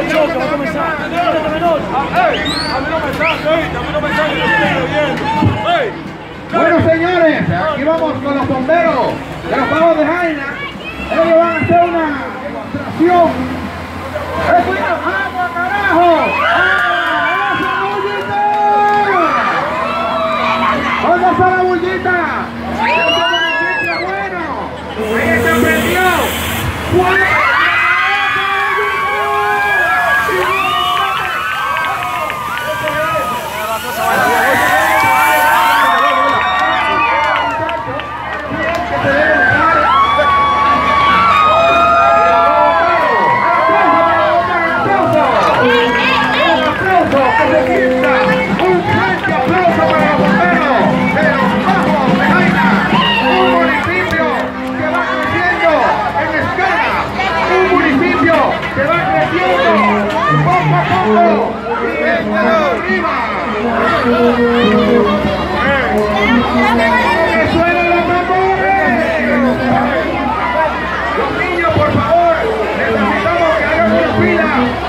el choque, va a comenzar. Bueno, señores, aquí vamos con los bomberos de los Pavos de Jaina. Ellos van a hacer una demostración. ¡Cuidado! ¡Agua, carajo! ¿Dónde está la bullita? Bueno, ahí está prendido. Los niños, por favor, necesitamos que hagan una fila.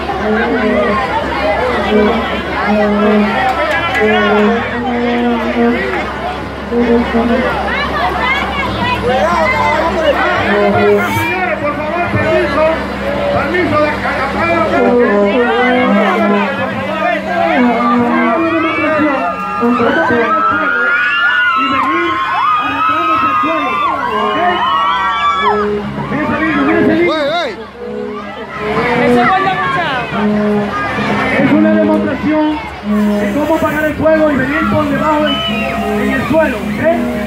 Señores, por favor, permiso de y venir arrastrándose al suelo, ¿ok? Es una demostración de cómo apagar el fuego y venir por debajo en el suelo, ¿ok?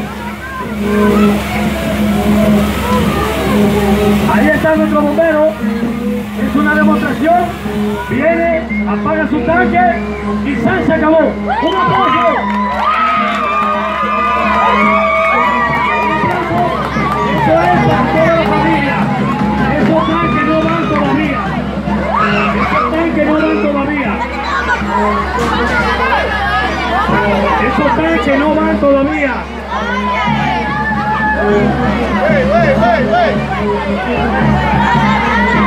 Ahí está nuestro bombero. Es una demostración. Viene, apaga su tanque y ¡san! Se acabó. ¡Un aplauso! Eso es para toda la familia. Esos tanques no van todavía. Esos tanques no van todavía. Esos tanques no van todavía. ¡Hey!